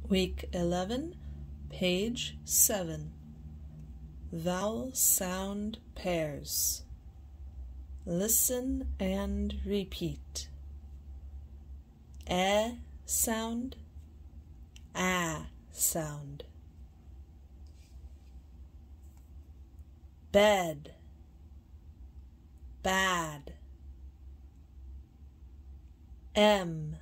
Week 11, page 7. Vowel sound pairs. Listen and repeat. Sound, sound. Bed, bad. Am,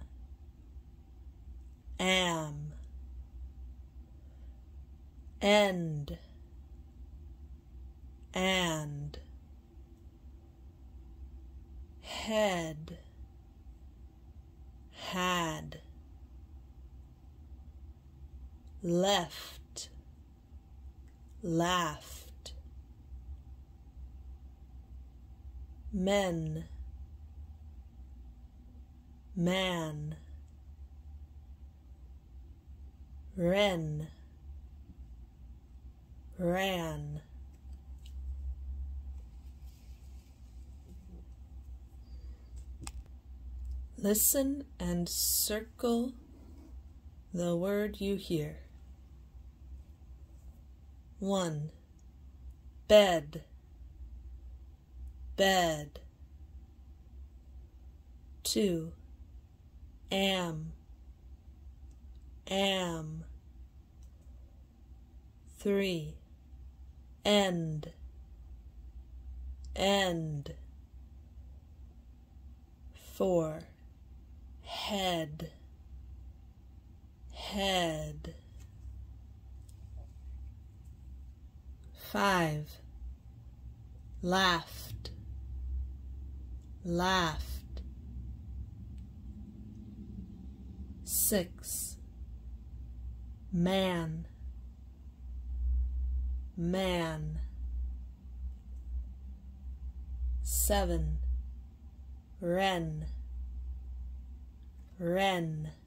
end, and. Head, had. Left, laughed. Men, man. Wren, ran. Listen and circle the word you hear. 1. Bed, bed. 2. Am, 3. End, 4. Head, 5. Laughed, 6. Man, 7. Wren,